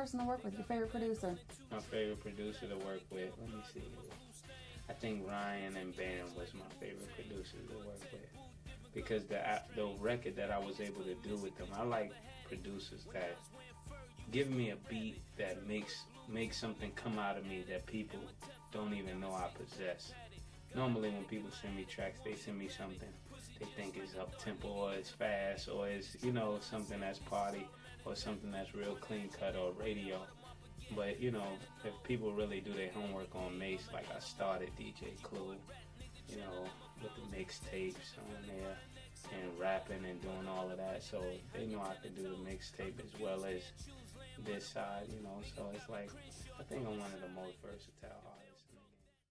person to work with? Your favorite producer? My favorite producer to work with, let me see. I think Ryan and Bam was my favorite producers to work with. Because the record that I was able to do with them, I like producers that give me a beat that makes something come out of me that people don't even know I possess. Normally when people send me tracks, they send me something they think is up tempo or is fast or is, you know, something that's party or something that's real clean cut or radio. But, you know, if people really do their homework on Mase, like I started DJ Clue, you know, with the mixtapes on there and rapping and doing all of that. So they know I can do the mixtape as well as this side, you know. So it's like, I think I'm one of the most versatile